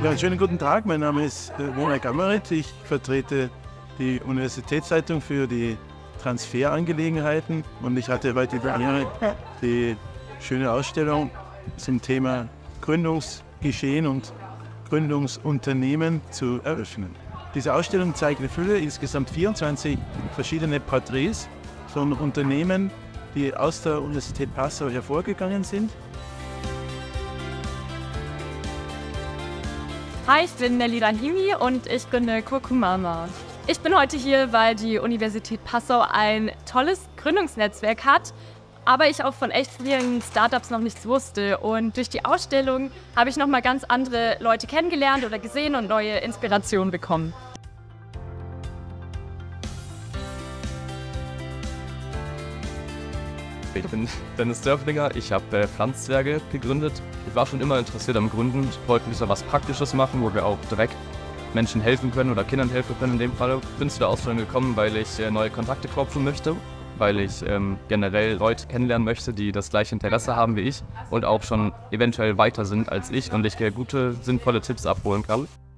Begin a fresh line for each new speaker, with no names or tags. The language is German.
Ja, einen schönen guten Tag. Mein Name ist Wonek Amarit. Ich vertrete die Universitätszeitung für die Transferangelegenheiten und ich hatte heute die Ehre, die schöne Ausstellung zum Thema Gründungsgeschehen und Gründungsunternehmen zu eröffnen. Diese Ausstellung zeigt eine Fülle, insgesamt 24 verschiedene Porträts von Unternehmen, die aus der Universität Passau hervorgegangen sind.
Hi, ich bin Nelly Rahimi und ich gründe Kurkumama. Ich bin heute hier, weil die Universität Passau ein tolles Gründungsnetzwerk hat, aber ich auch von echt vielen Startups noch nichts wusste. Und durch die Ausstellung habe ich nochmal ganz andere Leute kennengelernt oder gesehen und neue Inspirationen bekommen.
Ich bin Dennis Dörflinger, ich habe Pflanzzwerge gegründet. Ich war schon immer interessiert am Gründen. Ich wollte ein bisschen was Praktisches machen, wo wir auch direkt Menschen helfen können oder Kindern helfen können in dem Fall. Ich bin zu der Ausstellung gekommen, weil ich neue Kontakte knüpfen möchte, weil ich generell Leute kennenlernen möchte, die das gleiche Interesse haben wie ich und auch schon eventuell weiter sind als ich und ich gute, sinnvolle Tipps abholen kann.